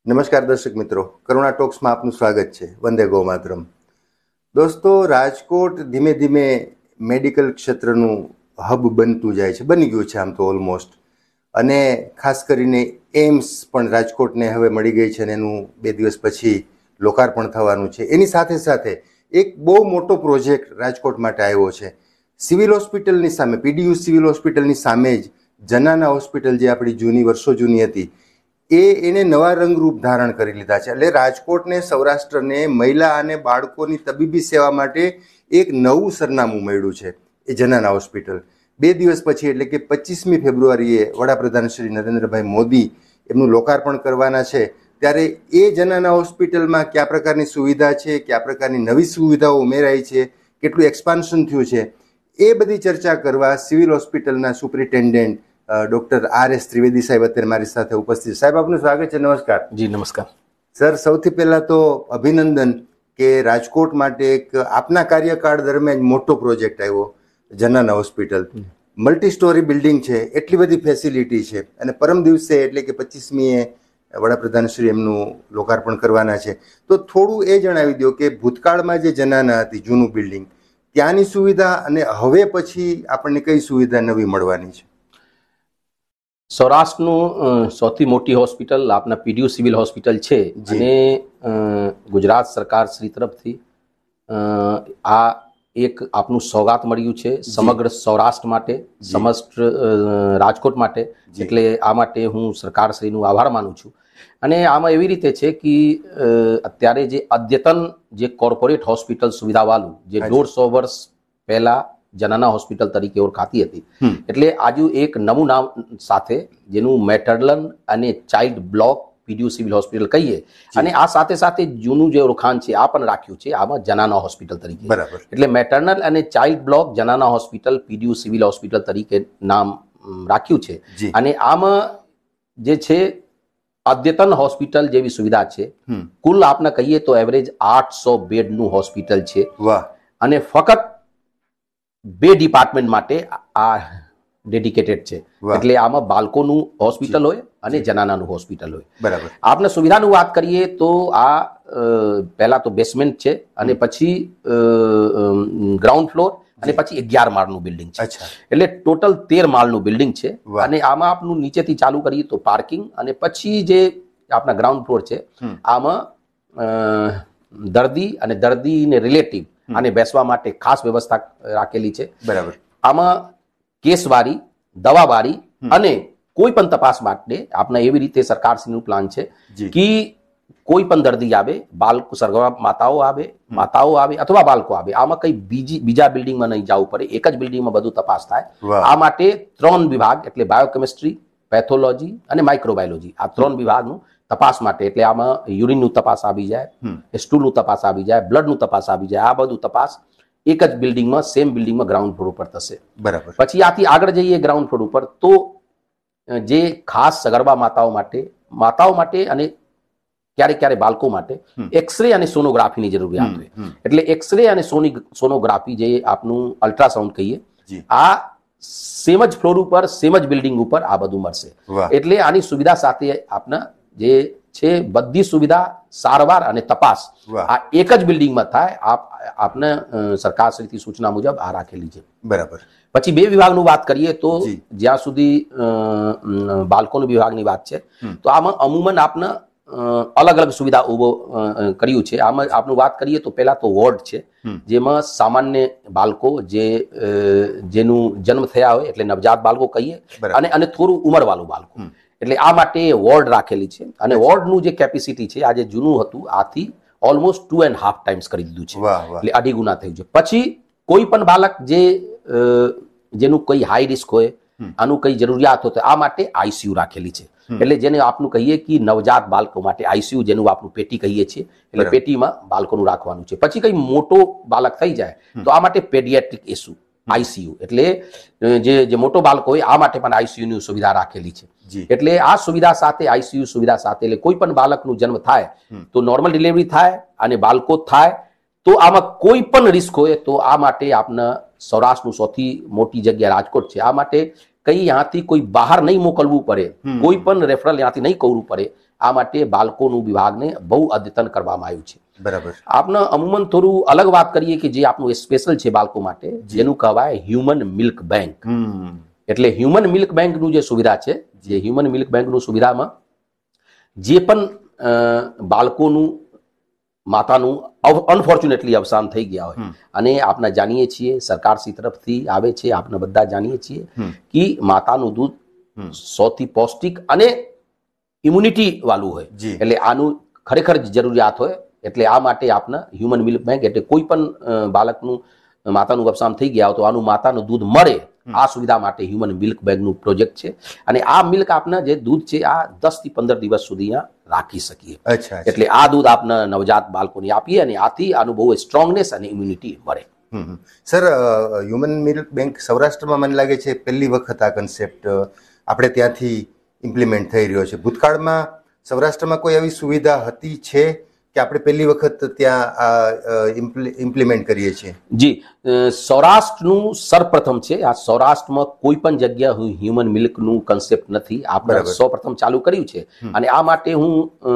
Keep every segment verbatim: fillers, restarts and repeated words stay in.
નમસ્કાર દર્શક મિત્રો, કરુણા ટોક્સમાં આપનું સ્વાગત છે. વંદે ગૌ માતરમ. દોસ્તો, રાજકોટ ધીમે ધીમે મેડિકલ ક્ષેત્રનું હબ બનતું જાય છે, બની ગયું છે આમ તો ઓલમોસ્ટ. અને ખાસ કરીને એમ્સ પણ રાજકોટને હવે મળી ગઈ છે અને એનું બે દિવસ પછી લોકાર્પણ થવાનું છે. એની સાથે સાથે એક બહુ મોટો પ્રોજેક્ટ રાજકોટ માટે આવ્યો છે. સિવિલ હોસ્પિટલની સામે, પીડીયુ સિવિલ હોસ્પિટલની સામે જ જનાના હોસ્પિટલ, જે આપણી જૂની વર્ષો જૂની હતી, એ એને નવા રંગરૂપ ધારણ કરી લીધા છે. એટલે રાજકોટને, સૌરાષ્ટ્રને મહિલા અને બાળકોની તબીબી સેવા માટે એક નવું સરનામું મળ્યું છે, એ જનાના હોસ્પિટલ. બે દિવસ પછી એટલે કે પચીસમી ફેબ્રુઆરીએ વડાપ્રધાન શ્રી નરેન્દ્રભાઈ મોદી એમનું લોકાર્પણ કરવાના છે. ત્યારે એ જનાના હોસ્પિટલમાં કયા પ્રકારની સુવિધા છે, કયા પ્રકારની નવી સુવિધાઓ ઉમેરાઈ છે, કેટલું એક્સપાન્શન થયું છે, એ બધી ચર્ચા કરવા સિવિલ હોસ્પિટલના superintendent doctor R S Trivedi સાહેબ અત્યારે મારી સાથે ઉપસ્થિત. સાહેબ, આપનું સ્વાગત છે. નમસ્કાર. જી નમસ્કાર સર. સૌથી પહેલા તો અભિનંદન કે રાજકોટ માટે એક આપના કાર્યકાળ દરમિયાન મોટો પ્રોજેક્ટ આવ્યો, જનાના હોસ્પિટલ. મલ્ટી સ્ટોરી બિલ્ડિંગ છે, એટલી બધી ફેસિલિટી છે, અને પરમ દિવસે એટલે કે પચીસમીએ વડાપ્રધાન શ્રી એમનું લોકાર્પણ કરવાના છે. તો થોડું એ જણાવી દો કે ભૂતકાળમાં જે જનાના હતી, જૂનું બિલ્ડિંગ, ત્યાંની સુવિધા અને હવે પછી આપણને કઈ સુવિધા નવી મળવાની છે? સૌરાષ્ટ્રનું સૌથી મોટી હોસ્પિટલ આપના પીડીયુ સિવિલ હોસ્પિટલ છે, અને ગુજરાત સરકાર શ્રી તરફથી આ એક આપનું સોગાત મળ્યું છે સમગ્ર સૌરાષ્ટ્ર માટે, સમસ્ત રાજકોટ માટે. એટલે આ માટે હું સરકાર શ્રીનું આભાર માનું છું. અને આમાં એવી રીતે છે કે અત્યારે જે અદ્યતન જે કોર્પોરેટ હોસ્પિટલ સુવિધાવાળું, જે દોઢસો વર્ષ પહેલા જનાના હોસ્પિટલ તરીકે ઓળખાતી હતી, એટલે આજુ એક નવું નામ સાથે, જેનું મેટરનલ અને child block PDU civil hospital કહીએ, અને આ સાથે સાથે જૂનું જે ઓળખાણ છે આ પણ રાખ્યું છે આમાં જનાના હોસ્પિટલ તરીકે. બરાબર. એટલે મેટરનલ અને ચાઇલ્ડ બ્લોક જનાના હોસ્પિટલ પીડીયુ સિવિલ હોસ્પિટલ તરીકે નામ રાખ્યું છે. અને આમાં જે છે અદ્યતન હોસ્પિટલ જેવી સુવિધા છે. કુલ આપણે કહીએ તો એવરેજ આઠસો બેડનું હોસ્પિટલ છે. વાહ. અને ફક્ત બે ડિપાર્ટમેન્ટ માટે આ ડેડિકેટેડ છે. એટલે આમાં બાળકોનું હોસ્પિટલ હોય અને જનાનાનું હોસ્પિટલ હોય. બરાબર. આપણે સુવિધાનું વાત કરીએ તો આ પહેલા તો બેસમેન્ટ છે, અને પછી ગ્રાઉન્ડ ફ્લોર, અને પછી અગિયાર માળનું બિલ્ડિંગ છે. એટલે ટોટલ તેર માળનું બિલ્ડિંગ છે. અને આમાં આપનું નીચેથી ચાલુ કરીએ તો પાર્કિંગ, અને પછી જે આપણા ગ્રાઉન્ડ ફ્લોર છે આમાં દર્દી અને દર્દીને રિલેટિવ અને બેસવા માટે ખાસ વ્યવસ્થા રાખેલી છે. બરાબર. આમાં કેસવારી, દવાવારી અને કોઈ પણ તપાસ માટે આપણે એવી રીતે સરકારશ્રીનું પ્લાન છે કે કોઈ પણ દર્દી આવે, બાળકો, સગર્ભા માતાઓ આવે, માતાઓ આવે અથવા બાળકો આવે, આમાં કઈ બીજી બીજા બિલ્ડિંગમાં નહીં જવું પડે, એક જ બિલ્ડિંગમાં બધું તપાસ થાય. આ માટે ત્રણ વિભાગ, એટલે બાયોકેમિસ્ટ્રી, પેથોલોજી અને માઇક્રોબાયોલોજી, આ ત્રણ વિભાગનું તપાસ માટે, એટલે આમાં યુરિનનું તપાસ આવી જાય, સ્ટૂલનું તપાસ આવી જાય, બ્લડનું તપાસ આવી જાય. આ બધું તપાસ એક જ બિલ્ડિંગમાં, સેમ બિલ્ડિંગમાં ગ્રાઉન્ડ ફ્લોર ઉપર થશે. બરાબર. પછી આથી આગળ જઈએ ગ્રાઉન્ડ ફ્લોર ઉપર, તો જે ખાસ સગર્ભા માતાઓ માટે, માતાઓ માટે અને ક્યારેક ક્યારેક બાળકો માટે એક્સરે અને સોનોગ્રાફીની જરૂરિયાત હોય. એટલે એક્સરે અને સોનોગ્રાફી, જે આપનું અલ્ટ્રાસાઉન્ડ કહીએ, આ સેમ જ ફ્લોર ઉપર, સેમ જ બિલ્ડિંગ ઉપર આ બધું મળશે. એટલે આની સુવિધા સાથે આપના જે છે બધી સુવિધા, સારવાર અને તપાસ આ એક જ બિલ્ડિંગમાં થાય. આપ આપને સરકારશ્રીથી સૂચના મુજબ આ રાખેલી છે. બરાબર. પછી બે વિભાગનું વાત કરીએ તો જ્યાં સુધી બાળકોના વિભાગની વાત છે, તો આમાં અમુમન આપને અલગ અલગ સુવિધા ઉભો કર્યું છે. આમાં આપનું વાત કરીએ તો પહેલા તો વોર્ડ છે, જેમાં સામાન્ય બાળકો, જે જેનું જન્મ થયા હોય, એટલે નવજાત બાળકો કહીએ, અને અને થોડું ઉંમરવાળું બાળકો, એટલે આ માટે વોર્ડ રાખેલી છે. અને વોર્ડનું જે કેપેસિટી છે, આ જે જૂનું હતું આથી almost two and half times કરી દીધું છે. એટલે અઢી ગુના થયું છે. પછી કોઈ પણ બાળક જે જેનું કોઈ હાઈ રિસ્ક હોય, આનું કઈ જરૂરિયાત હોય, તો આ માટે આઈસીયુ રાખેલી છે. એટલે જેને આપનું કહીએ કે નવજાત બાળકો માટે આઈસીયુ, જેનું આપણું પેટી કહીએ છીએ, એટલે પેટીમાં બાળકોનું રાખવાનું છે. પછી કઈ મોટો બાળક થઈ જાય તો આ માટે પેડિયાટ્રિક એસુ આઈસીયુ, એટલે જે જે મોટો બાળકો હોય આ માટે પણ આઈસીયુ ની સુવિધા રાખેલી છે. એટલે આ સુવિધા સાથે, આઈસીયુ સુવિધા સાથે, એટલે કોઈ પણ બાળકનું જન્મ થાય તો નોર્મલ ડિલિવરી થાય અને બાળકો થાય તો આમાં કોઈ પણ રિસ્ક હોય તો આ માટે આપને સૌરાષ્ટ્રનું સૌથી મોટી જગ્યા રાજકોટ છે. આ માટે કઈ ત્યાંથી કોઈ બહાર નહીં મોકલવું પડે, કોઈ પણ રેફરલ ત્યાંથી નહીં કરવું પડે. આ માટે બાળકોનું વિભાગને બહુ અદ્યતન કરવામાં આવ્યું છે. બરાબર. આપને અમુમન થોડું અલગ વાત કરીએ કે જે આપણું સ્પેશિયલ છે બાળકો માટે, જેનું કહેવાય હ્યુમન મિલ્ક બેંક. એટલે હ્યુમન મિલ્ક બેંકનું જે સુવિધા છે, જે હ્યુમન મિલ્ક બેંકનું સુવિધામાં જે પણ બાળકોનું માતાનું અનફોર્ચ્યુનેટલી અવસાન થઈ ગયા હોય, અને આપણે જાણીએ છીએ સરકારશ્રી તરફથી આવે છે, આપણે બધા જાણીએ છીએ કે માતાનું દૂધ સૌથી પૌષ્ટિક અને ઇમ્યુનિટી વાળું હોય, એટલે આનું ખરેખર જરૂરિયાત હોય. એટલે આ માટે આપણે હ્યુમન મિલ્ક બેંક, એટલે કોઈ પણ બાળકનું માતાનું અવસાન થઈ ગયા હોય તો આનું માતાનું દૂધ મળે, આ સુવિધા માટે હ્યુમન મિલ્ક બેંકનું પ્રોજેક્ટ છે. અને આ મિલ્ક આપને જે દૂધ છે આ દસ થી પંદર દિવસ સુધી રાખી શકીએ. એટલે આ દૂધ આપને નવજાત બાળકોને આપીએ અને આથી આનું બહુ સ્ટ્રોંગનેસ અને ઇમ્યુનિટી મળે. સર, હ્યુમન મિલ્ક બેંક સૌરાષ્ટ્રમાં મને લાગે છે પહેલી વખત આ કન્સેપ્ટ આપણે ત્યાંથી ઇમ્પ્લિમેન્ટ થઈ રહ્યો છે. ભૂતકાળમાં સૌરાષ્ટ્રમાં કોઈ એવી સુવિધા હતી છે કે આપણે પહેલી વખત ત્યાં ઇમ્પ્લિમેન્ટ કરીએ છીએ? જી, સૌરાષ્ટ્રનું સર્વપ્રથમ છે. આ સૌરાષ્ટ્રમાં કોઈ પણ જગ્યા હું હ્યુમન મિલ્કનું કન્સેપ્ટ નથી, આપણે સૌપ્રથમ ચાલુ કર્યું છે. અને આ માટે હું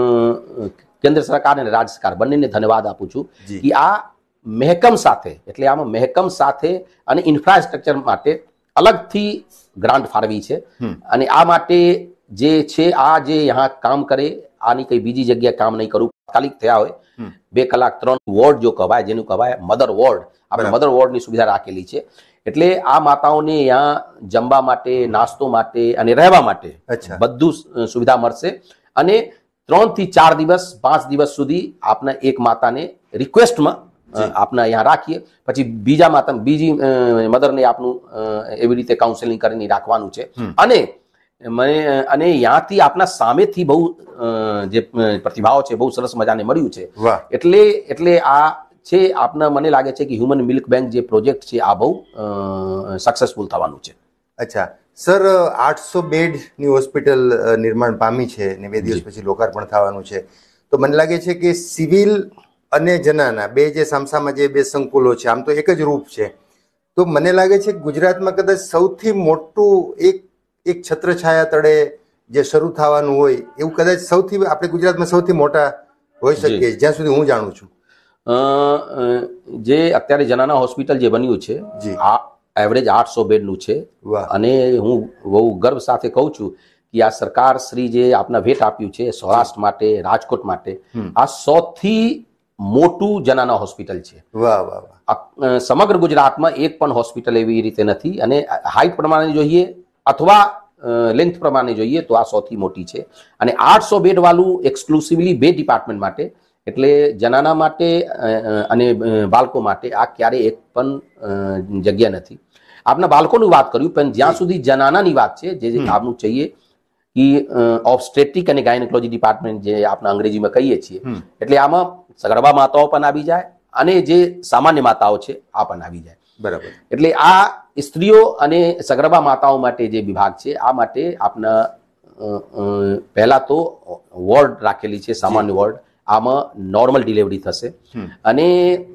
કેન્દ્ર સરકાર અને રાજ્ય સરકાર બંનેને ધન્યવાદ આપું છું કે આ મહેકમ સાથે, એટલે આમાં મહેકમ સાથે અને ઇન્ફ્રાસ્ટ્રક્ચર માટે અલગથી ગ્રાન્ટ ફાળવી છે. અને આ માટે જે છે આ જે यहाँ કામ કરે, આની કઈ બીજી જગ્યાએ કામ નહીં કરવું. તાત્કાલિક થયા હોય બે કલાક ત્રણ વોર્ડ જો કહેવાય, જેનું કહેવાય મધર વોર્ડ, આપણે મધર વોર્ડની સુવિધા રાખેલી છે. એટલે આ માતાઓને અહીંયા જમવા માટે, નાસ્તો માટે અને રહેવા માટે બધું સુવિધા મળશે. અને ત્રણ થી ચાર દિવસ પાંચ દિવસ સુધી આપણે એક માતાને રિક્વેસ્ટમાં આપણે અહીંયા રાખીએ, પછી બીજા માતા બીજી મધરને આપણું એવી રીતે કાઉન્સેલિંગ કરીને રાખવાનું છે. અને મને અને ત્યાંથી આપણા સામેથી બહુ જે પ્રતિભાવ છે બહુ સરસ મજાને મળ્યું છે. એટલે એટલે આ છે આપને મને લાગે છે કે હ્યુમન મિલ્ક બેંક જે પ્રોજેક્ટ છે આ બહુ સક્સેસફુલ થવાનું છે. અચ્છા સર, આઠસો બેડની હોસ્પિટલ નિર્માણ પામી છે ને બે દિવસ પછી લોકાર્પણ થવાનું છે. તો મને લાગે છે કે સિવિલ અને જનાના બે જે સામસામાં જે બે સંકુલો છે, આમ તો એક જ રૂપ છે. તો મને લાગે છે કે ગુજરાતમાં કદાચ સૌથી મોટું એક એક છત્રછાયા તળે જે શરૂ થવાનું હોય એવું કદાચ સૌથી આપણે ગુજરાતમાં સૌથી મોટા હોઈ શકે જ્યાં સુધી હું જાણું છું. જે અત્યારે જનાના હોસ્પિટલ જે બન્યું છે આ એવરેજ આઠસો બેડનું છે. અને હું બહુ ગર્વ સાથે કહું છું કે આ સરકાર શ્રી જે આપના ભેટ આપ્યું છે સૌરાષ્ટ્ર માટે, રાજકોટ માટે, આ સૌથી મોટું જનાના હોસ્પિટલ છે. વાહ વાહ વાહ. સમગ્ર ગુજરાતમાં એક પણ હોસ્પિટલ એવી રીતે નથી. અને હાઇટ પ્રમાણે જોઈએ અથવા લેન્થ પ્રમાણે જોઈએ તો આ સૌથી મોટી છે. અને આઠસો બેડ વાળું એક્સક્લુસિવલી બે ડિપાર્ટમેન્ટ માટે, એટલે જનાના માટે અને બાળકો માટે આ ક્યારે એક પણ જગ્યા નથી. આપના બાળકોની વાત કર્યું, પણ જ્યાં સુધી જનાનાની વાત છે, જે આપનું चाहिए કે ઓબ્સ્ટેટ્રિક અને ગાયનેકોલોજી ડિપાર્ટમેન્ટ જે આપણે અંગ્રેજીમાં કહીએ છીએ, એટલે આમાં સગર્ભા માતાઓ પણ આવી જાય અને જે સામાન્ય માતાઓ છે આ પણ આવી જાય. બરાબર. એટલે આ સ્ત્રીઓ અને સગર્ભા માતાઓ માટે જે વિભાગ છે આ માટે આપના પહેલા તો વોર્ડ રાખેલી છે, સામાન્ય વોર્ડ. આમાં નોર્મલ ડિલિવરી થશે. અને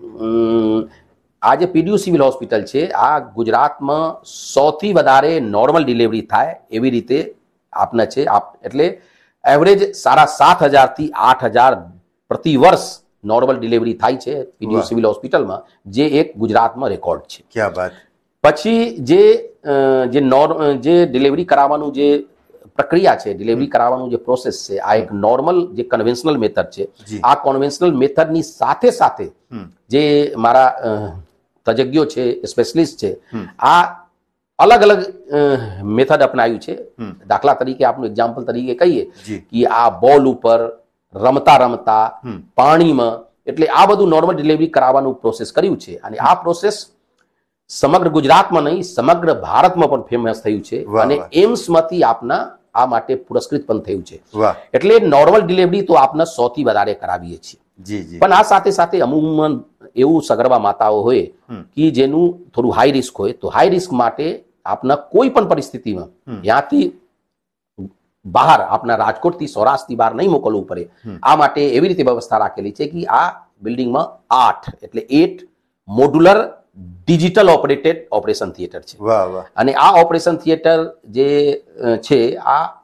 આ જે પીડીયુ સિવિલ હોસ્પિટલ છે આ ગુજરાતમાં સૌથી વધારે નોર્મલ ડિલિવરી થાય એવી રીતે આપના છે. એટલે એવરેજ સાડા સાત હજાર થી આઠ હજાર પ્રતિ વર્ષ નોર્મલ ડિલિવરી થાય છે પીડીયુ સિવિલ હોસ્પિટલમાં, જે એક ગુજરાતમાં રેકોર્ડ છે. ક્યા વાત. પછી જે જે નોર જે ડિલિવરી કરાવવાનું જે પ્રક્રિયા છે, ડિલિવરી કરાવવાનું જે પ્રોસેસ છે, આ એક નોર્મલ જે કન્વેન્શનલ મેથડ છે. આ કન્વેન્શનલ મેથડની સાથે સાથે જે મારા તજજ્ઞો છે, સ્પેશિયલિસ્ટ છે, આ અલગ અલગ મેથડ અપનાવ્યું છે. દાખલા તરીકે આપનું એક્ઝામ્પલ તરીકે કહીએ કે આ બોલ ઉપર રમતા રમતા પાણીમાં, એટલે આ બધું નોર્મલ ડિલિવરી કરાવવાનું પ્રોસેસ કર્યું છે. અને આ પ્રોસેસ સમગ્ર ગુજરાતમાં નહીં સમગ્ર ભારતમાં પણ ફેમસ થયું છે. અને એમ્સમાંથી આપના આ માટે પુરસ્કૃત પણ થયું છે. એટલે નોર્મલ ડિલિવરી તો આપને સૌથી વધારે કરાવીએ છીએ. પણ આ સાથે સાથે અમુક એવું સગર્ભા માતાઓ હોય કે જેનું થોડું હાઈ રિસ્ક હોય, તો હાઈ રિસ્ક માટે આપના કોઈ પણ પરિસ્થિતિમાં ત્યાંથી બહાર આપના રાજકોટથી સૌરાષ્ટ્રથી બહાર નહીં મોકલવું પડે. આ માટે એવી રીતે વ્યવસ્થા રાખેલી છે કે આ બિલ્ડિંગમાં આઠ એટલે eight modular digital operated operation theatre છે. અને આ ઓપરેશન થિયેટર જે છે આ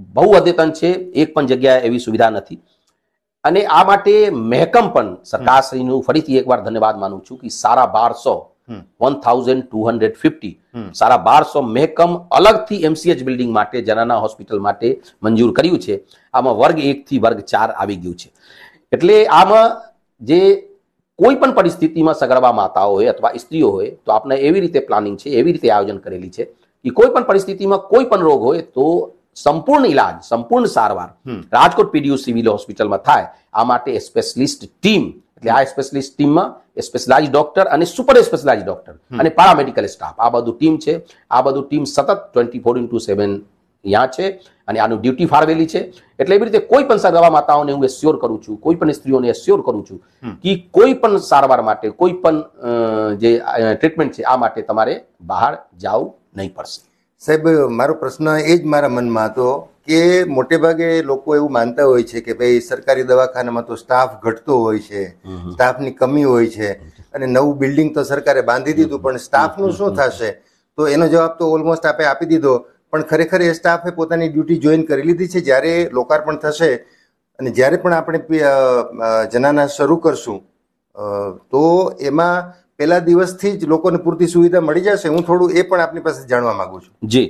બહુ અદ્યતન છે, એક પણ જગ્યાએ એવી સુવિધા નથી. અને આ માટે મહેકમ પણ સરકારશ્રીનું ફરીથી એકવાર ધન્યવાદ માનું છું કે સાડા બારસો one thousand two hundred fifty સાડા બારસો મહેકમ અલગથી એમસીએચ બિલ્ડિંગ માટે જનાના હોસ્પિટલ માટે મંજૂર કર્યું છે. આમાં વર્ગ એક થી વર્ગ ચાર આવી ગયું છે. એટલે આમાં જે કોઈ પણ પરિસ્થિતિમાં સગર્ભા માતાઓ હોય અથવા સ્ત્રીઓ હોય તો આપણે એવી રીતે પ્લાનિંગ છે, એવી રીતે આયોજન કરેલી છે કે કોઈ પણ પરિસ્થિતિમાં કોઈ પણ રોગ હોય તો સંપૂર્ણ ઇલાજ, સંપૂર્ણ સારવાર રાજકોટ પીડીયુ સિવિલ હોસ્પિટલમાં થાય. આ માટે સ્પેશિયલિસ્ટ ટીમ, એટલે આ સ્પેશિયલિસ્ટ ટીમમાં સ્પેશિયલાઇઝ ડોક્ટર અને સુપર સ્પેશિયલાઇઝ ડોક્ટર અને પારામેડિકલ સ્ટાફ, આ બધું ટીમ છે. આ બધું ટીમ સતત ટ્વેન્ટી ફોર ઇન્ટુ સેવન અહીંયા છે અને આનું ડ્યુટી ફાળવેલી છે. એટલે એવી રીતે કોઈ પણ સગર્ભા માતાઓને હું એસ્યોર કરું છું, કોઈ પણ સ્ત્રીઓને એસ્યોર કરું છું કે કોઈ પણ સારવાર માટે, કોઈ પણ જે ટ્રીટમેન્ટ છે આ માટે તમારે બહાર જવું નહીં પડશે. સાહેબ, મારો પ્રશ્ન એ જ મારા મનમાં હતો કે મોટે ભાગે લોકો એવું માનતા હોય છે કે ભાઈ સરકારી દવાખાનામાં તો સ્ટાફ ઘટતો હોય છે, સ્ટાફની કમી હોય છે અને નવું બિલ્ડિંગ તો સરકારે બાંધી દીધું, પણ સ્ટાફનું શું થશે? તો એનો જવાબ તો ઓલમોસ્ટ આપે આપી દીધો. પણ ખરેખર એ સ્ટાફે પોતાની ડ્યુટી જોઈન કરી લીધી છે. જ્યારે લોકાર્પણ થશે અને જ્યારે પણ આપણે જનાના શરૂ કરશું તો એમાં પહેલા દિવસથી જ લોકોને પૂરતી સુવિધા મળી જશે. હું થોડું એ પણ આપની પાસે જાણવા માંગુ છું. જી,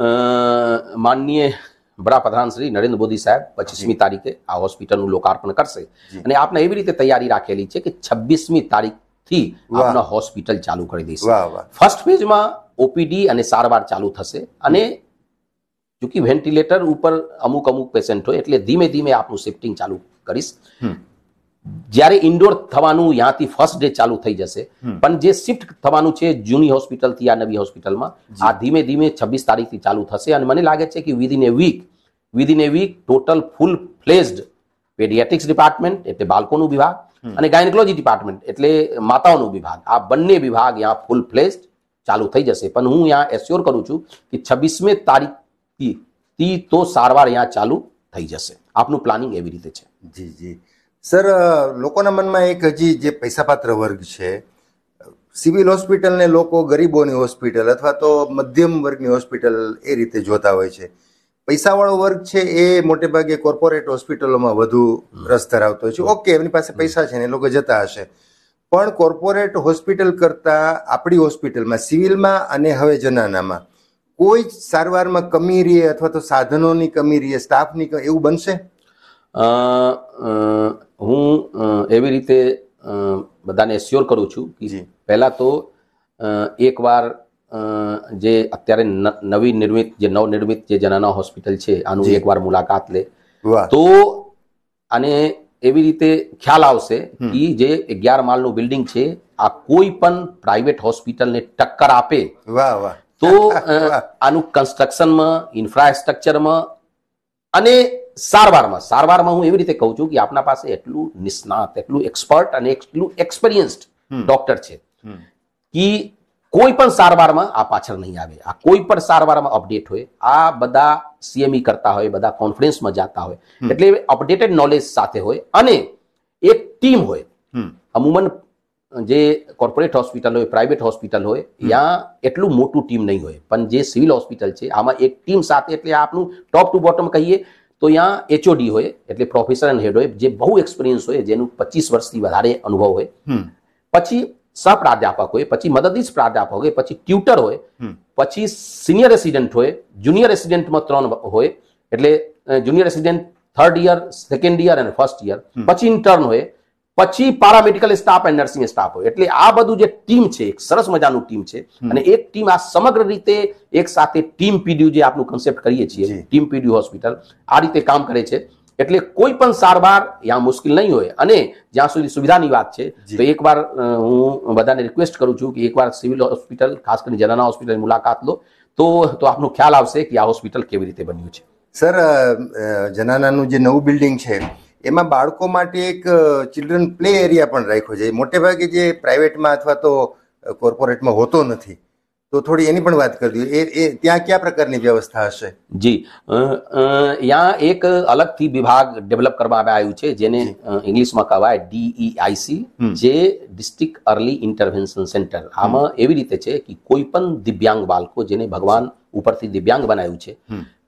માનનીય વડાપ્રધાન શ્રી નરેન્દ્ર મોદી સાહેબ પચીસમી તારીખે આ હોસ્પિટલનું લોકાર્પણ કરશે અને આપણે એવી રીતે તૈયારી રાખેલી છે કે છવ્વીસમી તારીખથી આપણા હોસ્પિટલ ચાલુ કરી દઈશું. ફર્સ્ટ ફેઝમાં ઓપીડી અને સારવાર ચાલુ થશે અને જોકે વેન્ટિલેટર ઉપર અમુક અમુક પેશન્ટ હોય એટલે ધીમે ધીમે આપનું શિફ્ટિંગ ચાલુ કરીશ. જ્યારે ઇન્ડોર થવાનું ત્યાંથી ફર્સ્ટ ડે ચાલુ થઈ જશે, પણ જે શિફ્ટ થવાનું છે જૂની હોસ્પિટલથી આ નવી હોસ્પિટલમાં, આ ધીમે ધીમે છવ્વીસ તારીખથી ચાલુ થશે. અને મને લાગે છે કે within a week within a week total full fledged paediatrics department એટલે બાળકોનું વિભાગ અને ગાયનેકોલોજી ડિપાર્ટમેન્ટ એટલે માતાઓનું વિભાગ, આ બંને વિભાગ ત્યાં ફૂલ ફ્લેજ્ડ ચાલુ થઈ જશે. પણ હું ત્યાં એસ્યોર કરું છું કે છવ્વીસમી તારીખથી તો સારવાર ત્યાં ચાલુ થઈ જશે. આપનું પ્લાનિંગ એવી રીતે છે. જી જી સર, લોકોના મનમાં એક હજી જે પૈસાપાત્ર વર્ગ છે, સિવિલ હોસ્પિટલને લોકો ગરીબોની હોસ્પિટલ અથવા તો મધ્યમ વર્ગની હોસ્પિટલ એ રીતે જોતા હોય છે. પૈસાવાળો વર્ગ છે એ મોટે ભાગે કોર્પોરેટ હોસ્પિટલોમાં વધુ રસ ધરાવતો હોય છે. ઓકે, એમની પાસે પૈસા છે ને એ લોકો જતા હશે, પણ કોર્પોરેટ હોસ્પિટલ કરતા આપણી હોસ્પિટલમાં, સિવિલમાં અને હવે જનાનામાં કોઈ સારવારમાં કમી રહે અથવા તો સાધનોની કમી રહે, સ્ટાફની, એવું બનશે? હું એવી રીતે બધાને એસ્યોર કરું છું કે પહેલા તો એકવાર જે અત્યારે નવી નિર્મિત જે નવનિર્મિત જે જનાના હોસ્પિટલ છે આનું એકવાર મુલાકાત લે તો અને એવી રીતે ખ્યાલ આવશે કે જે અગિયાર માળનું બિલ્ડિંગ છે આ કોઈ પણ પ્રાઇવેટ હોસ્પિટલને ટક્કર આપે તો આનું કન્સ્ટ્રક્શનમાં, ઇન્ફ્રાસ્ટ્રક્ચરમાં અને સારવારમાં સારવારમાં હું એવી રીતે કહું છું કે આપના પાસે એટલું નિષ્ણાત, એટલું એક્સપર્ટ અને એટલું એક્સપિરિયન્સ્ડ ડોક્ટર છે કે કોઈ પણ સારવારમાં આ પાછળ નહીં આવે. આ કોઈ પણ સારવારમાં અપડેટ હોય, આ બધા સીએમઈ કરતા હોય, બધા કોન્ફરન્સમાં જતા હોય એટલે અપડેટેડ નોલેજ સાથે હોય અને એક ટીમ હોય. અમુમન જે કોર્પોરેટ હોસ્પિટલ હોય, પ્રાઇવેટ હોસ્પિટલ હોય, ત્યાં એટલું મોટું ટીમ નહીં હોય, પણ જે સિવિલ હોસ્પિટલ છે આમાં એક ટીમ સાથે એટલે આપનું ટોપ ટુ બોટમ કહીએ તો ત્યાં એચઓડી હોય એટલે પ્રોફેસર હેડ હોય જે બહુ એક્સપિરિયન્સ હોય, જેનું પચીસ વર્ષથી વધારે અનુભવ હોય, પછી સહપ્રાધ્યાપક હોય, પછી મદદનીશ પ્રાધ્યાપક હોય, પછી ટ્યુટર હોય, પછી સિનિયર રેસિડેન્ટ હોય, જુનિયર રેસિડેન્ટમાં ત્રણ હોય એટલે junior resident third year, second year અને ફર્સ્ટ યર, પછી ઇન્ટર્ન હોય, પછી પારામેડિકલ સ્ટાફ અને નર્સિંગ સ્ટાફ હોય. એટલે આ બધું જે ટીમ છે એક સરસ મજાનું ટીમ છે અને એક ટીમ આ સમગ્ર રીતે એક સાથે ટીમ પીડીયુ જે આપણું કન્સેપ્ટ કરીએ છીએ ટીમ પીડીયુ હોસ્પિટલ આ રીતે કામ કરે છે. એટલે કોઈ પણ સારવાર ત્યાં મુશ્કેલ નહીં હોય અને જ્યાં સુધી સુવિધાની વાત છે તો એકવાર હું બધાને રિક્વેસ્ટ કરું છું કે એકવાર સિવિલ હોસ્પિટલ, ખાસ કરીને જનાના હોસ્પિટલની મુલાકાત લો તો તો આપનો ખ્યાલ આવશે કે આ હોસ્પિટલ કેવી રીતે બન્યું છે. સર, જનાનાનું જે નવું બિલ્ડિંગ છે એમાં બાળકો માટે એક ચિલ્ડ્રન પ્લે એરિયા પણ રાખ્યો છે. મોટે ભાગે જે પ્રાઇવેટમાં અથવા તો કોર્પોરેટમાં હોતો નથી, તો થોડી એની પણ વાત કરી દો. એ ત્યાં કયા પ્રકારની વ્યવસ્થા હશે? જી, ત્યાં એક અલગથી વિભાગ ડેવલપ કરવામાં આવ્યું છે જેને ઇંગ્લિશમાં કહેવાય ડીઈઆઈસી, જે ડિસ્ટ્રિક્ટ અર્લી ઇન્ટરવેન્શન સેન્ટર. આમાં એવી રીતે છે કે કોઈ પણ દિવ્યાંગ બાળકો જેને ભગવાન ઉપરથી દિવ્યાંગ બનાવ્યું છે,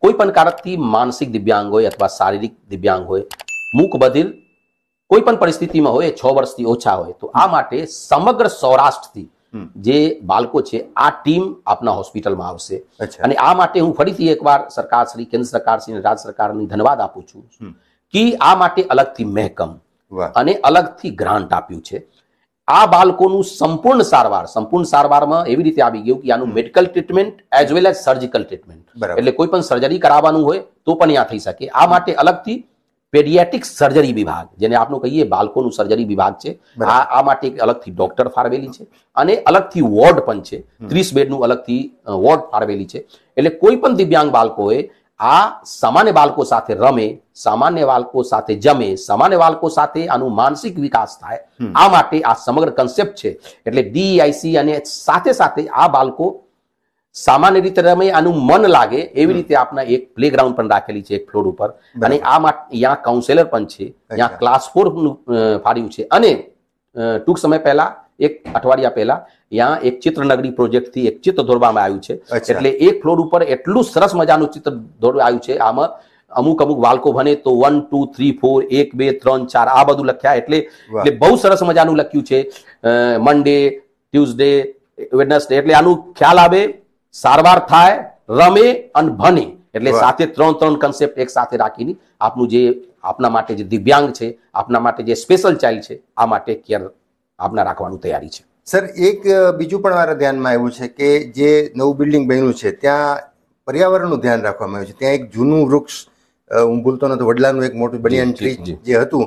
કોઈ પણ કારણથી માનસિક દિવ્યાંગ હોય અથવા શારીરિક દિવ્યાંગ હોય, મૂક બધિર કોઈ પણ પરિસ્થિતિમાં હોય, છ વર્ષથી ઓછા હોય, તો આ માટે સમગ્ર સૌરાષ્ટ્રથી જે બાળકો છે આ ટીમ આપના હોસ્પિટલમાં આવશે. અને આ માટે હું ફરીથી એકવાર સરકાર શ્રી, કેન્દ્ર સરકાર શ્રી અને રાજ્ય સરકારને ધન્યવાદ આપું છું કે આ માટે અલગથી મહેકમ અને અલગથી ગ્રાન્ટ આપ્યું છે. આ બાળકોનું સંપૂર્ણ સારવાર, સંપૂર્ણ સારવારમાં એવી રીતે આવી ગયું કે આનું medical treatment as well as surgical treatment, એટલે કોઈ પણ સર્જરી કરાવવાનું હોય તો પણ ત્યાં થઈ શકે. આ માટે અલગથી પેડિયાટ્રિક સર્જરી વિભાગ, જેને આપણે કહીએ બાળકોનું સર્જરી વિભાગ છે, આ આ માટે એક અલગથી ડોક્ટર ફાળવેલી છે અને અલગથી વોર્ડ પણ છે, ત્રીસ બેડનું અલગથી વોર્ડ ફાળવેલી છે. એટલે કોઈ પણ દિવ્યાંગ બાળકોએ આ સામાન્ય બાળકો સાથે રમે, સામાન્ય બાળકો સાથે જમે, સામાન્ય બાળકો સાથે આનું માનસિક વિકાસ થાય, આ માટે આ સમગ્ર કન્સેપ્ટ છે. એટલે ડીઆઈસી અને સાથે સાથે આ બાળકો સામાન્ય રીતે રમે, આનું મન લાગે એવી રીતે આપના એક પ્લેગ્રાઉન્ડ પણ રાખેલી છે એક ફ્લોર ઉપર. અને આ માટે અહીંયા કાઉન્સેલર પણ છે, ત્યાં ક્લાસ ફોર ફાળ્યું છે. અને ટૂંક સમય પહેલા, એક અઠવાડિયા પહેલા यहाँ एक चित्रनगरी प्रोजेक्ट थी, एक चित्र દોરવામાં આવ્યું છે. એટલે એક ફ્લોર ઉપર એટલું સરસ મજાનું ચિત્ર દોરવામાં આવ્યું છે. આમાં અમુક અમુક બાળકો ભણે તો વન ટુ થ્રી ફોર એક બે ત્રણ ચાર આ બધું લખ્યા. એટલે એટલે બહુ સરસ મજાનું લખ્યું છે. મંડે, ટ્યુઝડે, વેડનસડે, એટલે આનું ખ્યાલ આવે, સારવાર થાય, રમે અને ભણે. એટલે સાથે ત્રણ ત્રણ કન્સેપ્ટ એક સાથે રાખીને આપનું જે આપના માટે જે દિવ્યાંગ છે, આપના માટે જે સ્પેશિયલ ચાઇલ્ડ છે, આ માટે કેર આપના રાખવાનું તૈયારી છે. સર, એક બીજું પણ મારા ધ્યાનમાં આવ્યું છે કે જે નવું બિલ્ડિંગ બન્યું છે ત્યાં પર્યાવરણનું ધ્યાન રાખવામાં આવ્યું છે. ત્યાં એક જૂનું વૃક્ષ, હું ભૂલતો નથી, વડલાનું એક મોટું બનિયાન ટ્રી જે હતું,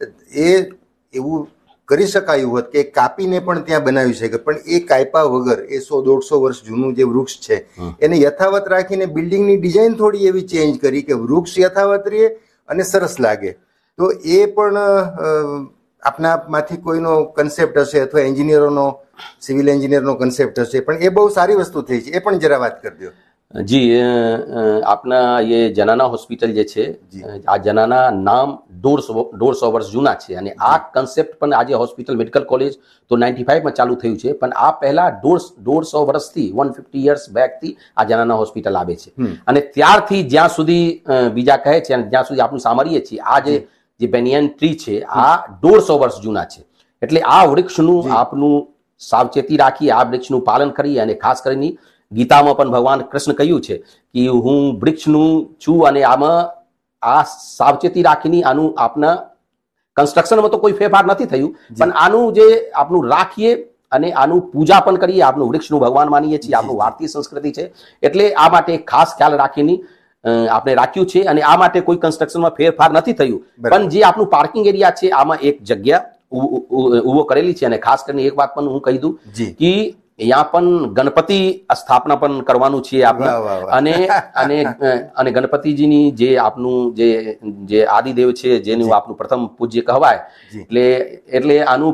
એ એવું કરી શકાયું હોત કે કાપીને પણ ત્યાં બનાવી શકે, પણ એ કાપ્યા વગર એ સો દોઢસો વર્ષ જૂનું જે વૃક્ષ છે એને યથાવત રાખીને બિલ્ડિંગની ડિઝાઇન થોડી એવી ચેન્જ કરી કે વૃક્ષ યથાવત રહે અને સરસ લાગે. તો એ પણ આપનામાંથી કોઈનો કન્સેપ્ટ હશે અથવા એન્જિનિયરોનો, સિવિલ એન્જિનિયરનો કન્સેપ્ટ હશે, પણ એ બહુ સારી વસ્તુ થઈ છે, એ પણ જરા વાત કરી દો. જી, આપના ये जनाना हॉस्पिटल જે છે, આ જનાના નામ દોઢસો દોઢસો વર્ષ જૂના છે. અને આ કન્સેપ્ટ પણ આજે હોસ્પિટલ મેડિકલ કોલેજ તો નાઇન્ટી ફાઈવમાં ચાલુ થયું છે, પણ આ પહેલા દોઢ દોઢસો વર્ષથી વન ફિફ્ટી યર્સ બેકથી આ જનાના હોસ્પિટલ આવે છે. અને ત્યારથી જ્યાં સુધી બીજા કહે છે અને જ્યાં સુધી આપણું સાંભળીએ છીએ, આ જે જે બેનિયન ટ્રી છે આ દોઢસો વર્ષ જૂના છે. એટલે આ વૃક્ષનું આપનું સાવચેતી રાખી, આ વૃક્ષનું પાલન કરી, અને ખાસ કરીને ગીતામાં પણ ભગવાન કૃષ્ણ કહ્યું છે કે હું વૃક્ષનું છું અને આમાં આ સાવચેતી રાખીને આનું આપના કન્સ્ટ્રક્શનમાં તો કોઈ ફેરફાર નથી થયું, પણ આનું જે આપનું રાખીએ અને આનું પૂજા પણ કરીએ, આપનું વૃક્ષનું ભગવાન માનીએ છીએ, આપણું ભારતીય સંસ્કૃતિ છે. એટલે આ માટે ખાસ ખ્યાલ રાખીને આપણે રાખ્યું છે. અને આ માટે કોઈ કન્સ્ટ્રક્શનમાં ફેરફાર નથી થયું, પણ જે આપણું પાર્કિંગ એરિયા છે આમાં એક જગ્યા ઉભો કરેલી છે. અને ખાસ કરીને એક વાત પણ હું કહી દઉં કે यहाँ પણ ગણપતિ સ્થાપના પણ કરવાનું છે આપણે. અને અને અને ગણપતિજીની જે આપનું જે જે આદિદેવ છે, જેનું આપનું પ્રથમ પૂજ્ય કહેવાય, એટલે એટલે આનું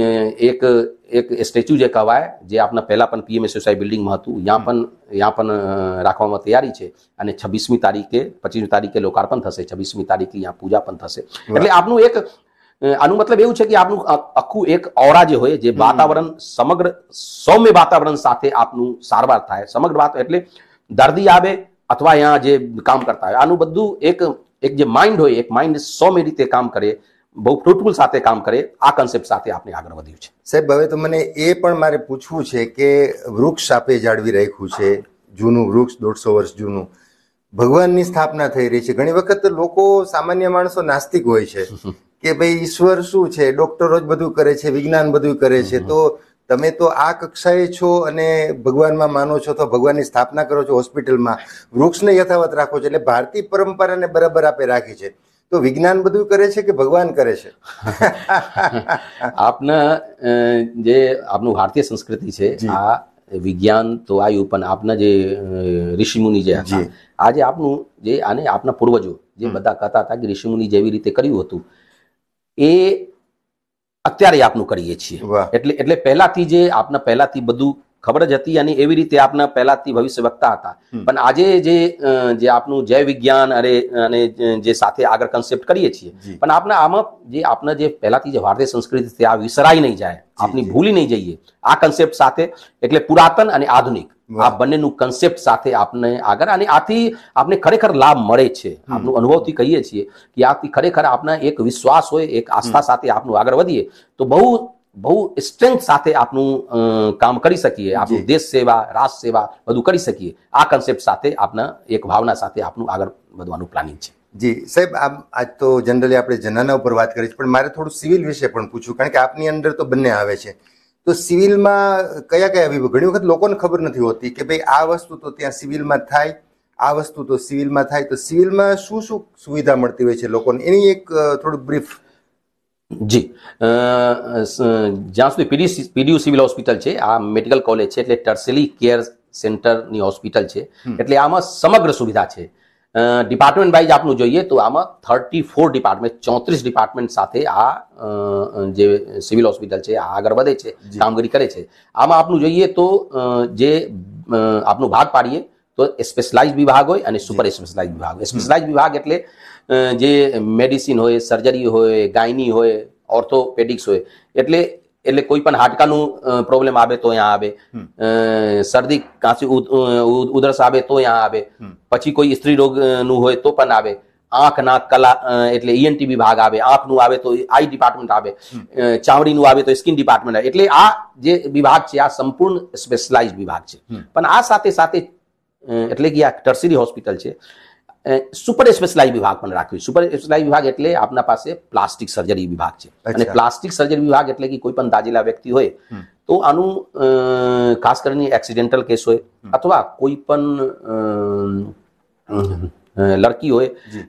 એક એક સ્ટેચ્યુ જે કહેવાય, જે આપના પહેલા પણ પીએમએસયુસાઈ બિલ્ડિંગમાં હતું, ત્યાં પણ ત્યાં પણ રાખવામાં તૈયારી છે. અને છવ્વીસમી તારીખે પચીસમી તારીખે લોકાર્પણ થશે, છવ્વીસમી તારીખે ત્યાં પૂજા પણ થશે. એટલે આપનું એક આનું મતલબ એવું છે કે આપનું આખું એક ઓરા જે હોય, જે વાતાવરણ સમગ્ર સૌમ્ય વાતાવરણ સાથે આપનું સારવાર થાય, સમગ્ર વાત, એટલે દર્દી આવે અથવા અહીંયા જે કામ કરતા હોય, આનું બધું એક એક જે માઇન્ડ હોય, એક માઇન્ડ સૌમ્ય રીતે કામ કરે, બહુ ફ્રૂટફુલ સાથે કામ કરે, આ કન્સેપ્ટ સાથે આપણે આગળ વધ્યું છે. સાહેબ, હવે તો મને એ પણ મારે પૂછવું છે કે વૃક્ષ આપે જાળવી રાખ્યું છે, જૂનું વૃક્ષ, દોઢસો વર્ષ જૂનું, ભગવાનની સ્થાપના થઈ રહી છે. ઘણી વખત લોકો, સામાન્ય માણસો નાસ્તિક હોય છે કે ભાઈ ઈશ્વર શું છે, ડોક્ટરો જ બધું કરે છે, વિજ્ઞાન બધું કરે છે, તો તમે તો આ કક્ષાએ છો અને ભગવાનમાં માનો છો, તો ભગવાનની સ્થાપના કરો છો હોસ્પિટલમાં, વૃક્ષને યથાવત રાખો છો, એટલે ભારતીય પરંપરાને બરાબર આપે રાખી છે, તો વિજ્ઞાન બધું કરે છે કે ભગવાન કરે છે? આપના જે આપનું ભારતીય સંસ્કૃતિ છે, આ વિજ્ઞાન તો આવ્યું, પણ આપના જે ઋષિમુનિ જે હતા, આજે આપનું જે આને આપના પૂર્વજો જે બધા કહેતા હતા કે ઋષિમુનિ જેવી રીતે કર્યું હતું, એ અત્યારે આપનું કરીએ છીએ. એટલે એટલે પહેલાથી જે આપના પહેલાથી બધું ખબર જ હતી અને એવી રીતે આપના પહેલાથી ભવિષ્ય વક્તા હતા. પણ આજે જે જે આપનું જય વિજ્ઞાન અરે અને જે સાથે આગળ કન્સેપ્ટ કરીએ છીએ, પણ આપના આમાં જે આપના જે પહેલાથી જે ભારતીય સંસ્કૃતિ છે આ વિસરાઈ નહીં જાય, આપની ભૂલી નહીં જઈએ આ કન્સેપ્ટ સાથે. એટલે પુરાતન અને આધુનિક આ બંનેનું કન્સેપ્ટ સાથે આપને આગળ, અને આથી આપને ખરેખર લાભ મળે છે. આપનું અનુભવથી કહીએ છીએ કે આથી ખરેખર આપના એક વિશ્વાસ હોય, એક આસ્થા સાથે આપનું આગળ વધીએ તો બહુ બહુ સ્ટ્રેન્થ સાથે આપનું કામ કરી શકીએ, આપણું દેશ સેવા, રાષ્ટ્ર સેવા બધું કરી શકીએ. આ કન્સેપ્ટ સાથે આપના એક ભાવના સાથે આપનું આગળ વધવાનું પ્લાનિંગ છે. જી સાહેબ, આમ આજ તો જનરલી આપણે જનાના ઉપર વાત કરી છે, પણ મારે થોડું સિવિલ વિશે પણ પૂછવું, કારણ કે આપની અંદર તો બંને આવે છે. તો સિવિલમાં કયા કયા વિભાગ, ઘણી વખત લોકોને ખબર નથી હોતી કે ભાઈ આ વસ્તુ તો ત્યાં સિવિલમાં થાય, આ વસ્તુ તો સિવિલમાં થાય. તો સિવિલમાં શું શું સુવિધા મળતી હોય છે લોકોને, એની એક થોડું બ્રીફ. જી, જ્યાં સુધી પીડી પીડીયુ સિવિલ હોસ્પિટલ છે, આ મેડિકલ કોલેજ છે, એટલે ટર્શરી કેર સેન્ટરની હોસ્પિટલ છે. એટલે આમાં સમગ્ર સુવિધા છે. ડિપાર્ટમેન્ટ વાઇઝ આપનું જોઈએ તો આમાં થર્ટી ફોર ડિપાર્ટમેન્ટ, ચોત્રીસ ડિપાર્ટમેન્ટ સાથે આ જે સિવિલ હોસ્પિટલ છે આ આગળ વધે છે, કામગીરી કરે છે. આમાં આપનું જોઈએ તો જે આપનું ભાગ પાડીએ તો સ્પેશલાઇઝ વિભાગ હોય અને સુપર સ્પેશલાઇઝ વિભાગ હોય. સ્પેશલાઇઝ વિભાગ એટલે જે મેડિસિન હોય, સર્જરી હોય, ગાયની હોય, ઓર્થોપેડિક્સ હોય, એટલે એટલે કોઈ પણ હાડકાનું પ્રોબ્લેમ આવે તો અહીંયા આવે, શરદી કાંસી ઉધરસ આવે તો અહીંયા આવે, પછી કોઈ સ્ત્રી રોગનું હોય તો પણ આવે, આંખ નાક કલા એટલે ઈએનટી વિભાગ આવે, આંખનું આવે તો આઈ ડિપાર્ટમેન્ટ આવે, ચામડીનું આવે તો સ્કિન ડિપાર્ટમેન્ટ આવે. એટલે આ જે વિભાગ છે આ સંપૂર્ણ સ્પેશલાઇઝ વિભાગ છે. પણ આ સાથે સાથે એટલે કે આ ટર્શરી હોસ્પિટલ છે, સુપર સ્પેશલાઇઝ વિભાગ પણ રાખ્યું. સુપર સ્પેશલાઇઝ વિભાગ એટલે આપના પાસે પ્લાસ્ટિક સર્જરી વિભાગ છે. અને પ્લાસ્ટિક સર્જરી વિભાગ એટલે કે કોઈ પણ દાજેલા વ્યક્તિ હોય તો આનું ખાસ કરીને એક્સિડેન્ટલ કેસ હોય અથવા કોઈ પણ લડકી હોય,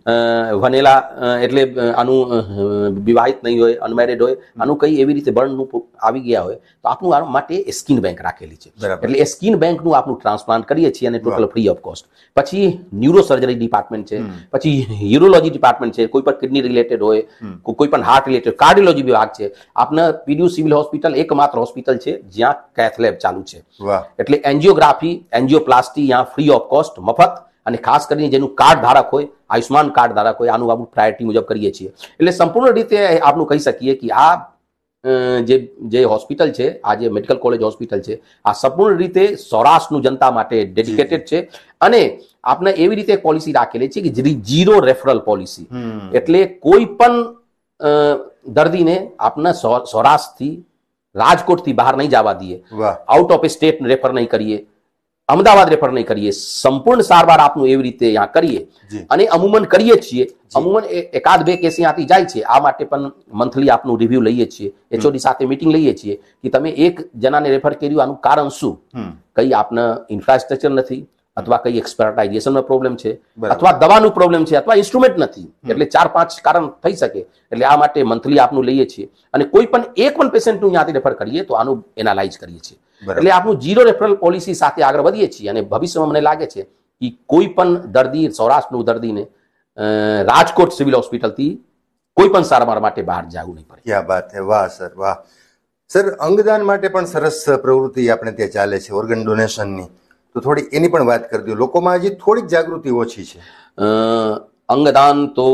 વનેલા એટલે આનું વિવાહિત નહીં હોય, અનમેરિડ હોય, આનું કઈ એવી રીતે બર્નનું આવી ગયા હોય તો આપનું આ માટે સ્કિન બેંક રાખેલી છે. એટલે એ સ્કિન બેંકનું આપનું ટ્રાન્સપ્લાન્ટ કરીએ છીએ અને ટોટલ ફ્રી ઓફ કોસ્ટ. પછી ન્યુરો સર્જરી ડિપાર્ટમેન્ટ છે, પછી યુરોલોજી ડિપાર્ટમેન્ટ છે, કોઈ પણ કિડની રિલેટેડ હોય, કોઈ પણ હાર્ટ રિલેટેડ, કાર્ડિયોલોજી વિભાગ છે. આપના પીડીયુ સિવિલ હોસ્પિટલ એકમાત્ર હોસ્પિટલ છે જ્યાં કેથ લેબ ચાલુ છે. એટલે એન્જિયોગ્રાફી, એન્જિયોપ્લાસ્ટી ત્યાં ફ્રી ઓફ કોસ્ટ, મફત. અને ખાસ કરીને જેનું કાર્ડ ધારક હોય, આયુષ્માન કાર્ડ ધારક હોય, આનું આપણે પ્રાયોરિટી મુજબ કરીએ છીએ. એટલે સંપૂર્ણ રીતે આપનું કહી શકીએ કે આ જે જે હોસ્પિટલ છે, આ જે મેડિકલ કોલેજ હોસ્પિટલ છે, આ સંપૂર્ણ રીતે સૌરાષ્ટ્રનું જનતા માટે ડેડિકેટેડ છે. અને આપણે એવી રીતે પોલિસી રાખેલી છે કે ઝીરો રેફરલ પોલિસી. એટલે કોઈ પણ દર્દીને આપના સૌરાષ્ટ્રથી, રાજકોટથી બહાર નહીં જવા દઈએ, આઉટ ઓફ સ્ટેટ રેફર નહીં કરીએ, અમદાવાદ રેફર નહીં કરીએ, સંપૂર્ણ સારવાર આપનું એવી રીતે અહીંયા કરીએ. અને અમુમન કરીએ છીએ, અમુમન એકાદ બે કેસ અહીંયાથી જાય છે. આ માટે પણ મંથલી આપનું રિવ્યુ લઈએ છીએ, એચઓડી સાથે મીટિંગ લઈએ છીએ કે તમે એક જણાને રેફર કર્યું, આનું કારણ શું, કઈ આપના ઇન્ફ્રાસ્ટ્રક્ચર નથી, અથવા કઈ એક્સપર્ટાઇઝેશનનો પ્રોબ્લેમ છે, અથવા દવાનું પ્રોબ્લેમ છે, અથવા ઇન્સ્ટ્રુમેન્ટ નથી. એટલે ચાર પાંચ કારણ થઈ શકે. એટલે આ માટે મંથલી આપનું લઈએ છીએ. અને કોઈ પણ એક પણ પેશન્ટનું અહીંયાથી રેફર કરીએ તો આનું એનાલાઇઝ કરીએ છીએ. એટલે આપણું ઝીરો રેફરલ પોલિસી સાથે આગળ વધીએ છીએ. અને ભવિષ્યમાં મને લાગે છે કે કોઈ પણ દર્દી, સૌરાષ્ટ્રનું દર્દીને રાજકોટ સિવિલ હોસ્પિટલથી કોઈ પણ સારવાર માટે બહાર જવું નહીં પડે. ક્યાં વાત હે, વાહ સર, વાહ સર. અંગદાન માટે પણ સરસ પ્રવૃત્તિ આપણે ત્યાં ચાલે છે, ઓર્ગન ડોનેશનની. તો થોડી એની પણ વાત કરી દો. લોકોમાં હજી થોડીક જાગૃતિ ઓછી છે. અંગદાન તો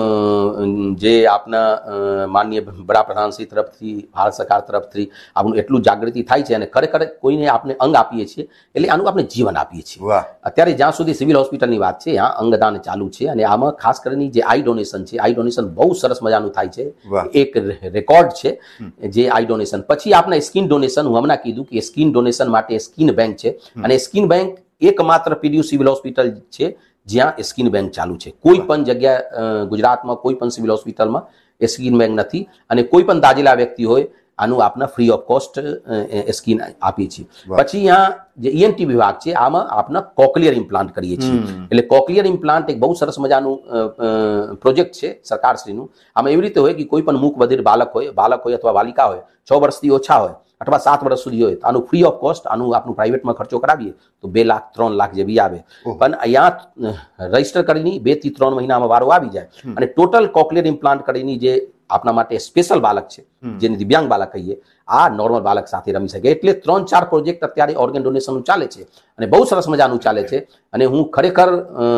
જે આપના માનનીય વડાપ્રધાન શ્રી તરફથી, ભારત સરકાર તરફથી આપણું એટલું જાગૃતિ થાય છે. અને ખરેખર કોઈને આપણે અંગ આપીએ છીએ એટલે આનું આપણે જીવન આપીએ છીએ. અત્યારે જ્યાં સુધી સિવિલ હોસ્પિટલની વાત છે, ત્યાં અંગદાન ચાલુ છે. અને આમાં ખાસ કરીને જે આઈ ડોનેશન છે, આઈ ડોનેશન બહુ સરસ મજાનું થાય છે. એક રેકોર્ડ છે જે આઈ ડોનેશન. પછી આપના સ્કિન ડોનેશન, હું હમણાં કીધું કે સ્કિન ડોનેશન માટે સ્કિન બેંક છે. અને સ્કિન બેંક એકમાત્ર પીડીયુ સિવિલ હોસ્પિટલ છે જ્યાં સ્કિન બેંક ચાલુ છે. કોઈ પણ જગ્યા ગુજરાતમાં કોઈ પણ સિવિલ હોસ્પિટલમાં એ સ્કિન બેંક નથી. અને કોઈ પણ દાજેલા વ્યક્તિ હોય આનું આપના ફ્રી ઓફ કોસ્ટ સ્કિન આપીએ છીએ. પછી અહીંયા જે ઈએનટી વિભાગ છે, આમાં આપના કોકલિયર ઇમ્પ્લાન્ટ કરીએ છીએ. એટલે કોકલિયર ઇમ્પ્લાન્ટ એક બહુ સરસ મજાનું પ્રોજેક્ટ છે સરકારશ્રીનું. આમાં એવી રીતે હોય કે કોઈ પણ મૂક બધિર બાળક હોય, બાળક હોય અથવા બાલિકા હોય, છ વર્ષથી ઓછા હોય, અથવા સાત વર્ષ સુધી હોય તો આનું ફ્રી ઓફ કોસ્ટ આનું આપણું પ્રાઇવેટમાં ખર્ચો કરાવીએ તો બે લાખ ત્રણ લાખ જેવી આવે. પણ અહીંયા રજીસ્ટર કરીને બે થી ત્રણ મહિનામાં વારો આવી જાય અને ટોટલ કોક્લિયર ઇમ્પ્લાન્ટ કરીને જે આપણા માટે સ્પેશિયલ બાળક છે, જેને દિવ્યાંગ બાળક કહીએ, આ નોર્મલ બાળક સાથે રમી શકે. એટલે ત્રણ ચાર પ્રોજેક્ટ અત્યારે ઓર્ગન ડોનેશનનું ચાલે છે અને બહુ સરસ મજાનું ચાલે છે. અને હું ખરેખર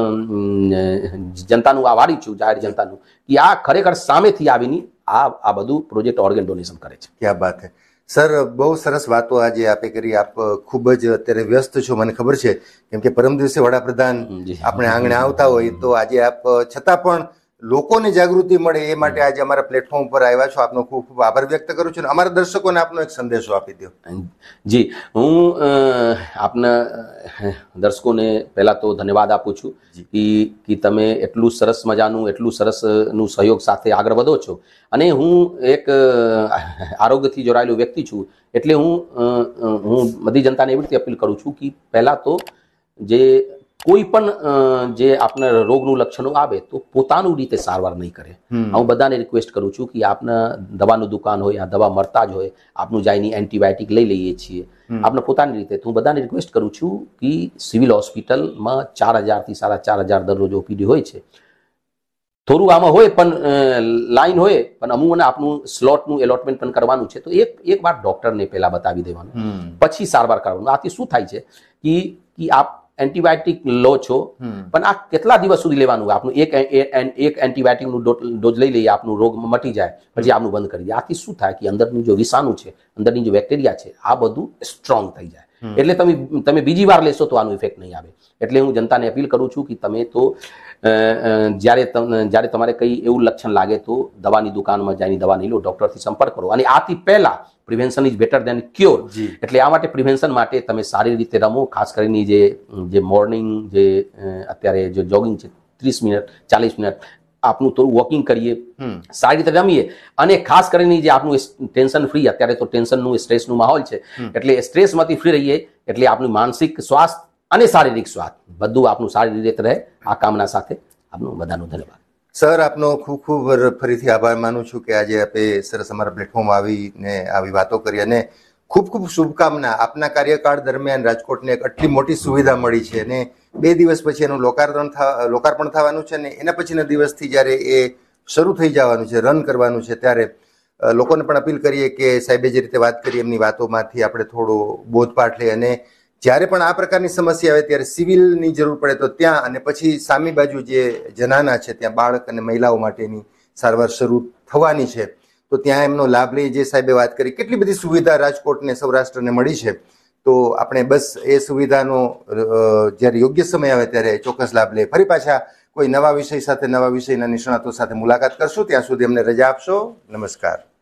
જનતાનું આભારી છું, જાહેર જનતાનું, કે આ ખરેખર સામેથી આવીને આ આ બધું પ્રોજેક્ટ ઓર્ગન ડોનેશન કરે છે. ક્યાં બાત હે સર, બહુ સરસ વાતો આજે આપે કરી. આપ ખૂબ જ અત્યારે વ્યસ્ત છો, મને ખબર છે, કેમ કે પરમ દિવસે વડાપ્રધાન આપણે આંગણે આવતા હોય તો આજે આપ છતાં પણ લોકોને જાગૃતિ મળે એ માટે આજે અમારા પ્લેટફોર્મ પર આવ્યા છો. આપનો ખૂબ ખૂબ આભાર વ્યક્ત કરું છું. અમારા દર્શકોને આપનો એક સંદેશો આપી દો. જી, હું આપના દર્શકોને પહેલા તો ધન્યવાદ આપું છું કે તમે એટલું સરસ મજાનું, એટલું સરસનું સહયોગ સાથે આગળ વધો છો. અને હું એક આરોગ્યથી જોડાયેલો વ્યક્તિ છું, એટલે હું હું બધી જનતાને એવી રીતે અપીલ કરું છું કે પહેલા તો જે કોઈ પણ જે આપના રોગનું લક્ષણો આવે તો પોતાનું રીતે સારવાર નહીં કરે. હું બધાને રિક્વેસ્ટ કરું છું કે આપના દવાનું દુકાન હોય, આ દવા મળતા જ હોય, આપનું જાયની એન્ટીબાયોટિક લઈ લઈએ છીએ આપણે પોતાની રીતે. તો હું બધાને રિક્વેસ્ટ કરું છું કે સિવિલ હોસ્પિટલમાં ચાર હજારથી સાડા ચાર હજાર દરરોજ ઓપીડી હોય છે. થોડું આમાં હોય પણ લાઈન હોય પણ અમુક મને આપનું સ્લોટનું એલોટમેન્ટ પણ કરવાનું છે. તો એક એક વાર ડોક્ટરને પહેલા બતાવી દેવાનું, પછી સારવાર કરવાનું. આથી શું થાય છે કે આપ એન્ટીબાયોટિક લો છો પણ આ કેટલા દિવસ સુધી લેવાનું? આપનું એક એક એન્ટીબાયોટિકનું ડોઝ લઈ લઈએ, આપનું રોગ મટી જાય, પછી આપનું બંધ કરી દે. આથી શું થાય કે અંદરનું જો વિષાણુ છે, અંદરની જે બેક્ટેરિયા છે, આ બધું સ્ટ્રોંગ થઈ જાય. એટલે તમે તમે બીજી વાર લેશો તો આનું ઇફેક્ટ નહીં આવે. એટલે હું જનતાને અપીલ કરું છું કે તમે તો જ્યારે જ્યારે તમારે કંઈ એવું લક્ષણ લાગે તો દવાની દુકાનમાં જઈને દવા નહીં લો, ડોક્ટરથી સંપર્ક કરો. અને આથી પહેલા prevention is better than cure. એટલે આ માટે પ્રિવેન્શન માટે તમે સારી રીતે રમો. ખાસ કરીને જે જે મોર્નિંગ જે અત્યારે જે જોગિંગ છે, ત્રીસ મિનિટ ચાલીસ મિનિટ આપનું થોડું વોકિંગ કરીએ, સારી રીતે રમીએ. અને ખાસ કરીને જે આપનું ટેન્શન ફ્રી, અત્યારે તો ટેન્શનનું સ્ટ્રેસનું માહોલ છે, એટલે સ્ટ્રેસમાંથી ફ્રી રહીએ એટલે આપનું માનસિક સ્વાસ્થ્ય અને શારીરિક સ્વાસ્થ્ય બધું આપનું સારી રીતે રહે. આ કામના સાથે આપનું બધાનું ધન્યવાદ. સર, આપનો ખૂબ ખૂબ ફરીથી આભાર માનું છું કે આજે આપે સરસ અમારા પ્લેટફોર્મ આવીને આવી વાતો કરી. અને ખૂબ ખૂબ શુભકામના. આપના કાર્યકાળ દરમિયાન રાજકોટને એક આટલી મોટી સુવિધા મળી છે અને બે દિવસ પછી એનું લોકાર્પણ લોકાર્પણ થવાનું છે અને એના પછીના દિવસથી જ્યારે એ શરૂ થઈ જવાનું છે, રન કરવાનું છે, ત્યારે લોકોને પણ અપીલ કરીએ કે સાહેબે જે રીતે વાત કરી એમની વાતોમાંથી આપણે થોડો બોધપાઠ લઈએ. અને જ્યારે પણ આ પ્રકારની સમસ્યા આવે ત્યારે સિવિલની જરૂર પડે તો ત્યાં, અને પછી સામી બાજુ જે જનાના છે ત્યાં બાળક અને મહિલાઓ માટેની સારવાર શરૂ થવાની છે, તો ત્યાં એમનો લાભ લઈ. જે સાહેબે વાત કરી, કેટલી બધી સુવિધા રાજકોટને, સૌરાષ્ટ્રને મળી છે. તો આપણે બસ એ સુવિધાનો જ્યારે યોગ્ય સમય આવે ત્યારે ચોક્કસ લાભ લઈએ. ફરી પાછા કોઈ નવા વિષય સાથે, નવા વિષયના નિષ્ણાતો સાથે મુલાકાત કરશું. ત્યાં સુધી અમને રજા આપશો. નમસ્કાર.